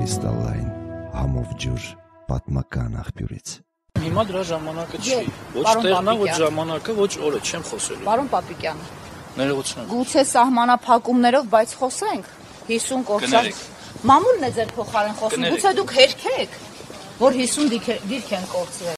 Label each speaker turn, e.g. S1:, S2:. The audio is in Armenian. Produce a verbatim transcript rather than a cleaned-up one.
S1: կրիստալային համով ջուր պատմական աղբյուրից։
S2: Հիմա դրա ժամանակը չի։ Ոչ տեղն է, ոչ ժամանակը, ոչ օրը չեմ խոսելու։
S3: Պարոն Պապիկյան,
S2: ներողություն։
S3: գուցե սահմանափակումներով, բայց խոսենք հիսուն կորցան։ Մամուլն է ձեր փոխարեն խոսում։ Գուցե դուք հերքեք, որ հիսուն դիրք են կորցրել։